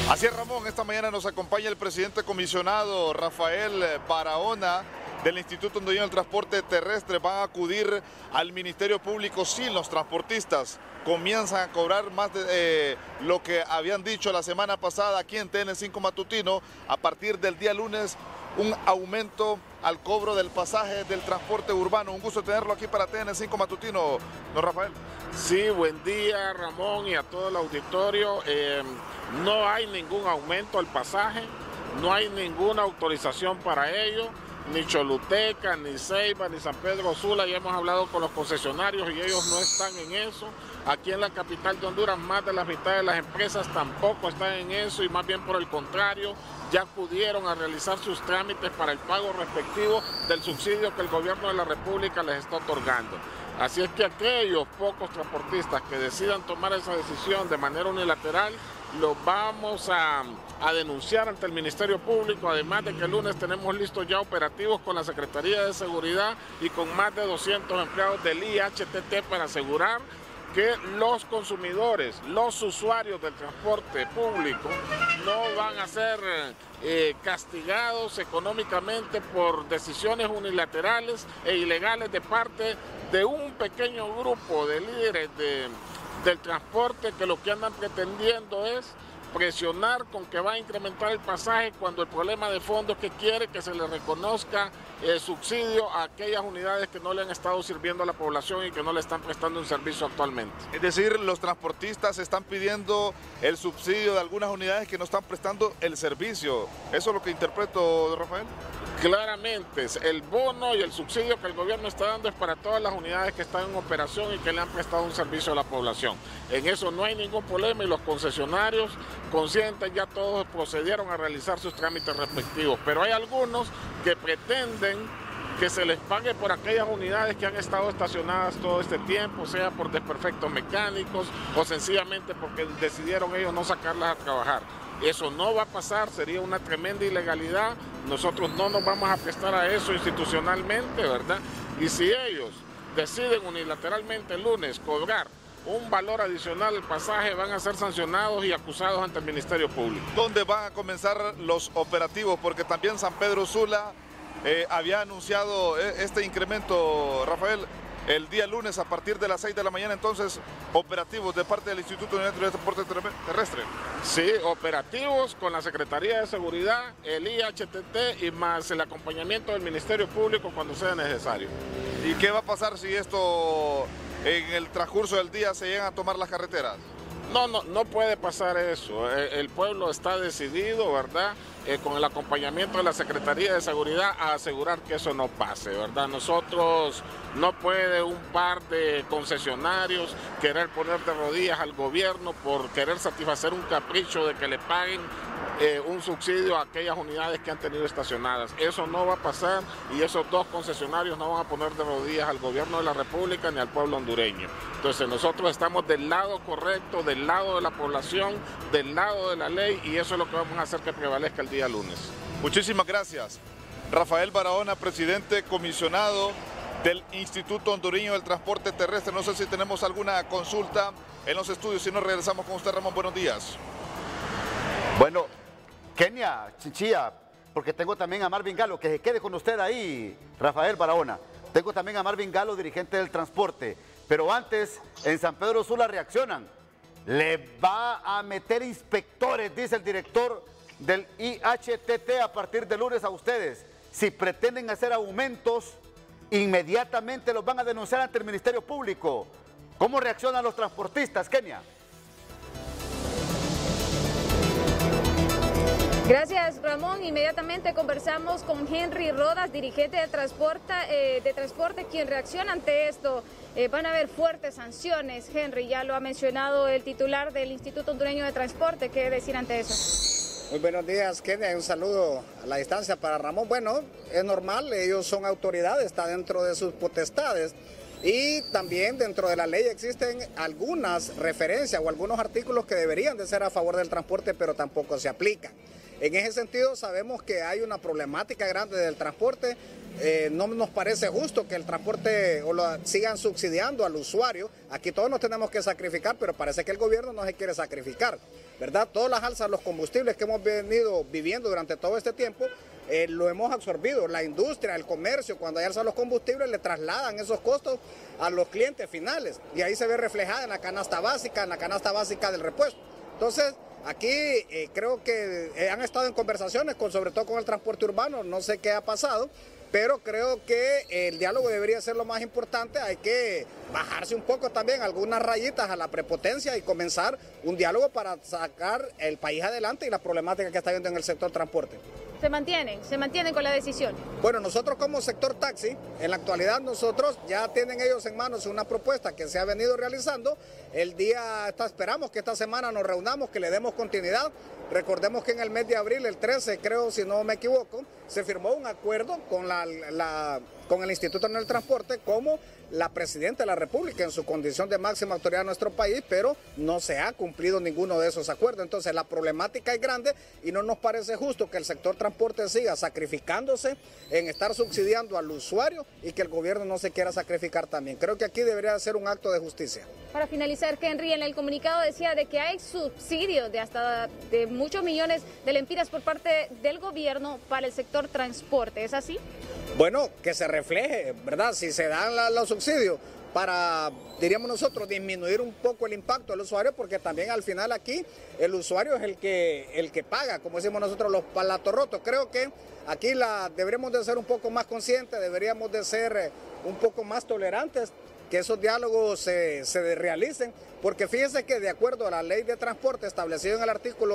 Así es, Ramón, esta mañana nos acompaña el presidente comisionado Rafael Barahona del Instituto Hondureño del Transporte Terrestre. Van a acudir al Ministerio Público si los transportistas comienzan a cobrar más de lo que habían dicho la semana pasada aquí en TN5 Matutino. A partir del día lunes, un aumento al cobro del pasaje del transporte urbano. Un gusto tenerlo aquí para TN5 Matutino, don Rafael. Sí, buen día, Ramón, y a todo el auditorio. No hay ningún aumento al pasaje, no hay ninguna autorización para ello, ni Choluteca, ni Ceiba, ni San Pedro Sula. Ya hemos hablado con los concesionarios y ellos no están en eso. Aquí en la capital de Honduras, más de la mitad de las empresas tampoco están en eso, y más bien por el contrario, ya acudieron a realizar sus trámites para el pago respectivo del subsidio que el gobierno de la República les está otorgando. Así es que aquellos pocos transportistas que decidan tomar esa decisión de manera unilateral, los vamos a denunciar ante el Ministerio Público, además de que el lunes tenemos listos ya operativos con la Secretaría de Seguridad y con más de 200 empleados del IHTT para asegurar que los consumidores, los usuarios del transporte público no van a ser castigados económicamente por decisiones unilaterales e ilegales de parte de un pequeño grupo de líderes del transporte que lo que andan pretendiendo es presionar con que va a incrementar el pasaje, cuando el problema de fondo es que quiere que se le reconozca el subsidio a aquellas unidades que no le han estado sirviendo a la población y que no le están prestando un servicio actualmente. Es decir, los transportistas están pidiendo el subsidio de algunas unidades que no están prestando el servicio. ¿Eso es lo que interpreto, don Rafael? Claramente, el bono y el subsidio que el gobierno está dando es para todas las unidades que están en operación y que le han prestado un servicio a la población. En eso no hay ningún problema, y los concesionarios conscientes ya todos procedieron a realizar sus trámites respectivos, pero hay algunos que pretenden que se les pague por aquellas unidades que han estado estacionadas todo este tiempo, sea por desperfectos mecánicos o sencillamente porque decidieron ellos no sacarlas a trabajar. Eso no va a pasar, sería una tremenda ilegalidad. Nosotros no nos vamos a prestar a eso institucionalmente, ¿verdad? Y si ellos deciden unilateralmente el lunes cobrar un valor adicional al pasaje, van a ser sancionados y acusados ante el Ministerio Público. ¿Dónde van a comenzar los operativos? Porque también San Pedro Sula había anunciado este incremento, Rafael, el día lunes a partir de las 6 de la mañana. Entonces, operativos de parte del Instituto Hondureño de Transporte Terrestre. Sí, operativos con la Secretaría de Seguridad, el IHTT y más el acompañamiento del Ministerio Público cuando sea necesario. ¿Y qué va a pasar si esto en el transcurso del día se llegan a tomar las carreteras? No puede pasar eso. El pueblo está decidido, ¿verdad?, con el acompañamiento de la Secretaría de Seguridad, a asegurar que eso no pase, ¿verdad? Nosotros, no puede un par de concesionarios querer poner de rodillas al gobierno por querer satisfacer un capricho de que le paguen un subsidio a aquellas unidades que han tenido estacionadas. Eso no va a pasar, y esos dos concesionarios no van a poner de rodillas al gobierno de la República ni al pueblo hondureño. Entonces nosotros estamos del lado correcto, del lado de la población, del lado de la ley, y eso es lo que vamos a hacer que prevalezca el día lunes. Muchísimas gracias. Rafael Barahona, presidente comisionado del Instituto Hondureño del Transporte Terrestre. No sé si tenemos alguna consulta en los estudios. Si no, regresamos con usted, Ramón. Buenos días. Bueno, Kenia, Chinchilla, porque tengo también a Marvin Galo, que se quede con usted ahí, Rafael Barahona. Tengo también a Marvin Galo, dirigente del transporte. Pero antes, en San Pedro Sula reaccionan. Le va a meter inspectores, dice el director del IHTT, a partir de lunes a ustedes. Si pretenden hacer aumentos, inmediatamente los van a denunciar ante el Ministerio Público. ¿Cómo reaccionan los transportistas, Kenia? Gracias, Ramón. Inmediatamente conversamos con Henry Rodas, dirigente de transporte, quien reacciona ante esto. Van a haber fuertes sanciones, Henry, ya lo ha mencionado el titular del Instituto Hondureño de Transporte. ¿Qué decir ante eso? Muy buenos días, Kenia. Un saludo a la distancia para Ramón. Bueno, es normal, ellos son autoridades, está dentro de sus potestades. Y también dentro de la ley existen algunas referencias o algunos artículos que deberían de ser a favor del transporte, pero tampoco se aplican. En ese sentido sabemos que hay una problemática grande del transporte. No nos parece justo que el transporte o lo sigan subsidiando al usuario. Aquí todos nos tenemos que sacrificar, pero parece que el gobierno no se quiere sacrificar, ¿verdad? Todas las alzas de los combustibles que hemos venido viviendo durante todo este tiempo, lo hemos absorbido. La industria, el comercio, cuando hay alza los combustibles, le trasladan esos costos a los clientes finales. Y ahí se ve reflejada en la canasta básica del repuesto. Entonces, aquí creo que han estado en conversaciones, sobre todo con el transporte urbano, no sé qué ha pasado, pero creo que el diálogo debería ser lo más importante. Hay que bajarse un poco también algunas rayitas a la prepotencia y comenzar un diálogo para sacar el país adelante y las problemáticas que está habiendo en el sector transporte. ¿Se mantienen con la decisión? Bueno, nosotros como sector taxi, en la actualidad nosotros ya tienen ellos en manos una propuesta que se ha venido realizando. Esperamos que esta semana nos reunamos, que le demos continuidad. Recordemos que en el mes de abril, el 13 creo, si no me equivoco, se firmó un acuerdo con el Instituto Nacional del Transporte como la Presidenta de la República en su condición de máxima autoridad de nuestro país, pero no se ha cumplido ninguno de esos acuerdos. Entonces la problemática es grande y no nos parece justo que el sector transporte siga sacrificándose en estar subsidiando al usuario y que el gobierno no se quiera sacrificar también. Creo que aquí debería ser un acto de justicia. Para finalizar, Henry, en el comunicado decía de que hay subsidios de muchos millones de lempiras por parte del gobierno para el sector transporte. ¿Es así? Bueno, que se refleje, ¿verdad? Si se dan los subsidios para, diríamos nosotros, disminuir un poco el impacto del usuario, porque también al final aquí el usuario es el que paga, como decimos nosotros, los platos rotos. Creo que aquí deberíamos de ser un poco más conscientes, deberíamos de ser un poco más tolerantes, que esos diálogos se realicen, porque fíjense que de acuerdo a la ley de transporte establecido en el artículo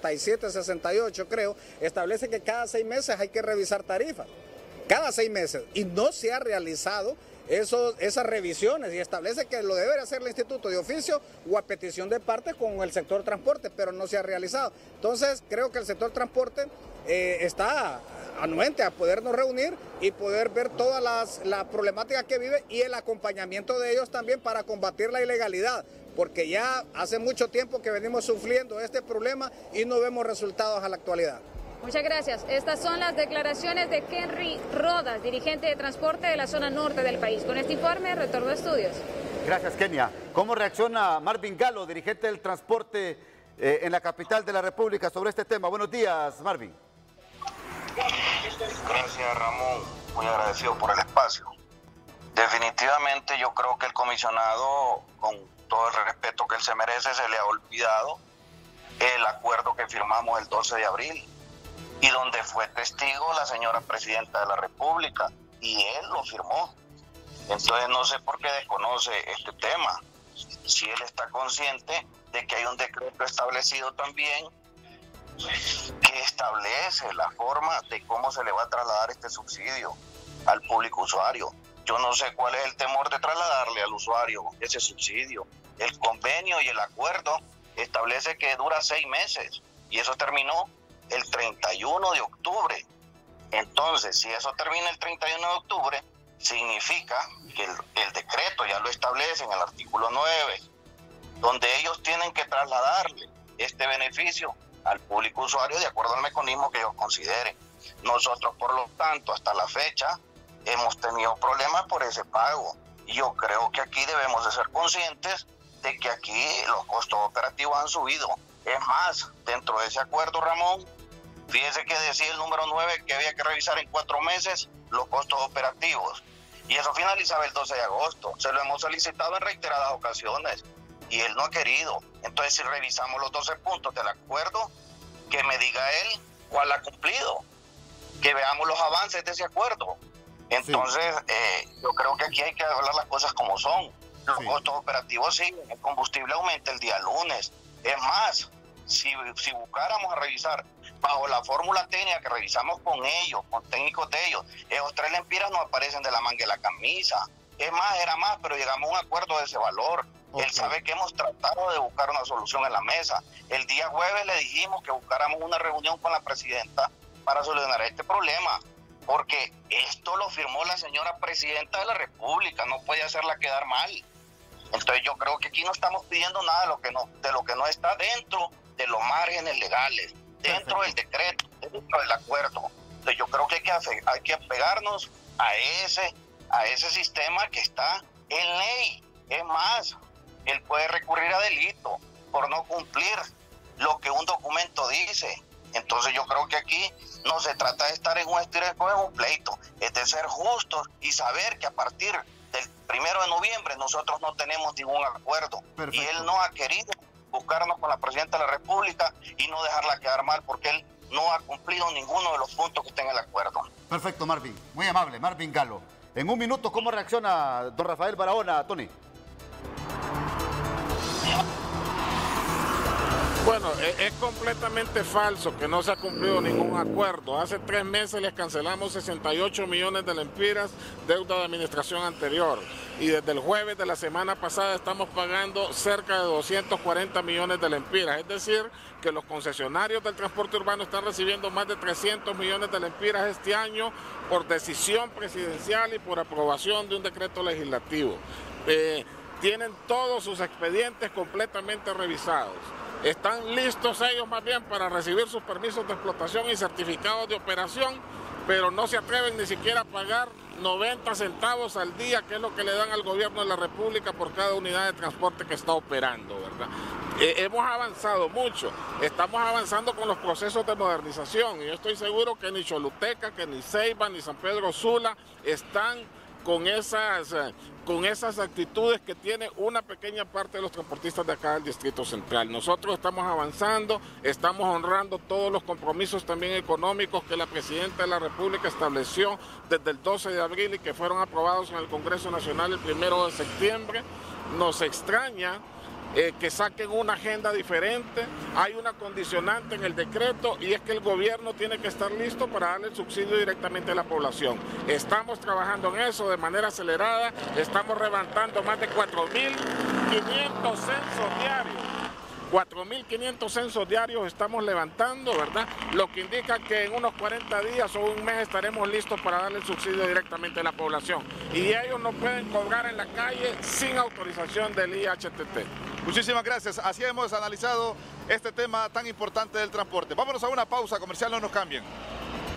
67-68, creo, establece que cada 6 meses hay que revisar tarifas. Cada 6 meses, y no se ha realizado esas revisiones, y establece que lo debe hacer el instituto de oficio o a petición de parte con el sector transporte, pero no se ha realizado. Entonces creo que el sector transporte está anuente a podernos reunir y poder ver todas las problemáticas que vive y el acompañamiento de ellos también para combatir la ilegalidad, porque ya hace mucho tiempo que venimos sufriendo este problema y no vemos resultados a la actualidad. Muchas gracias. Estas son las declaraciones de Henry Rodas, dirigente de transporte de la zona norte del país. Con este informe, retorno a estudios. Gracias, Kenia. ¿Cómo reacciona Marvin Galo, dirigente del transporte en la capital de la República, sobre este tema? Buenos días, Marvin. Gracias, Ramón. Muy agradecido por el espacio. Definitivamente yo creo que el comisionado, con todo el respeto que él se merece, se le ha olvidado el acuerdo que firmamos el 12 de abril y donde fue testigo la señora Presidenta de la República y él lo firmó. Entonces no sé por qué desconoce este tema. Si él está consciente de que hay un decreto establecido también que establece la forma de cómo se le va a trasladar este subsidio al público usuario. Yo no sé cuál es el temor de trasladarle al usuario ese subsidio. El convenio y el acuerdo establece que dura 6 meses y eso terminó el 31 de octubre. Entonces, si eso termina el 31 de octubre, significa que el decreto ya lo establece en el artículo 9, donde ellos tienen que trasladarle este beneficio al público usuario de acuerdo al mecanismo que ellos consideren. Nosotros, por lo tanto, hasta la fecha, hemos tenido problemas por ese pago. Y yo creo que aquí debemos de ser conscientes de que aquí los costos operativos han subido. Es más, dentro de ese acuerdo, Ramón, fíjese que decía el número 9 que había que revisar en 4 meses los costos operativos. Y eso finalizaba el 12 de agosto. Se lo hemos solicitado en reiteradas ocasiones y él no ha querido. Entonces, si revisamos los 12 puntos del acuerdo, que me diga él cuál ha cumplido, que veamos los avances de ese acuerdo. Entonces, yo creo que aquí hay que hablar las cosas como son. Los costos operativos siguen, el combustible aumenta el día lunes. Es más, si buscáramos a revisar bajo la fórmula técnica que revisamos con ellos, con técnicos de ellos, esos 3 lempiras no aparecen de la manga de la camisa. Es más, era más, pero llegamos a un acuerdo de ese valor. Él sabe que hemos tratado de buscar una solución en la mesa. El día jueves le dijimos que buscáramos una reunión con la presidenta para solucionar este problema, porque esto lo firmó la señora Presidenta de la República, no puede hacerla quedar mal. Entonces yo creo que aquí no estamos pidiendo nada de lo que no está dentro de los márgenes legales. dentro del decreto, dentro del acuerdo. Entonces yo creo que hay que apegarnos a ese sistema que está en ley. Es más, él puede recurrir a delito por no cumplir lo que un documento dice. Entonces yo creo que aquí no se trata de estar en un estireco, en un pleito, es de ser justos y saber que a partir del 1 de noviembre nosotros no tenemos ningún acuerdo. Perfecto. Y él no ha querido buscarnos con la Presidenta de la República y no dejarla quedar mal porque él no ha cumplido ninguno de los puntos que está en el acuerdo. Perfecto, Marvin. Muy amable, Marvin Galo. En un minuto, ¿cómo reacciona don Rafael Barahona, Tony? Bueno, es completamente falso que no se ha cumplido ningún acuerdo. Hace 3 meses les cancelamos 68 millones de lempiras, deuda de administración anterior. Y desde el jueves de la semana pasada estamos pagando cerca de 240 millones de lempiras. Es decir, que los concesionarios del transporte urbano están recibiendo más de 300 millones de lempiras este año por decisión presidencial y por aprobación de un decreto legislativo. Tienen todos sus expedientes completamente revisados. Están listos ellos más bien para recibir sus permisos de explotación y certificados de operación, pero no se atreven ni siquiera a pagar 90 centavos al día, que es lo que le dan al gobierno de la República por cada unidad de transporte que está operando, ¿verdad? Hemos avanzado mucho, estamos avanzando con los procesos de modernización y yo estoy seguro que ni Choluteca, que ni Ceiba, ni San Pedro Sula están con esas actitudes que tiene una pequeña parte de los transportistas de acá del Distrito Central. Nosotros estamos avanzando, estamos honrando todos los compromisos también económicos que la Presidenta de la República estableció desde el 12 de abril y que fueron aprobados en el Congreso Nacional el 1 de septiembre. Nos extraña que saquen una agenda diferente. Hay una condicionante en el decreto y es que el gobierno tiene que estar listo para darle el subsidio directamente a la población. Estamos trabajando en eso de manera acelerada, estamos levantando más de 4.500 censos diarios. 4.500 censos diarios estamos levantando, ¿verdad? Lo que indica que en unos 40 días o un mes estaremos listos para darle el subsidio directamente a la población. Y ellos no pueden cobrar en la calle sin autorización del IHTT. Muchísimas gracias. Así hemos analizado este tema tan importante del transporte. Vámonos a una pausa comercial, no nos cambien.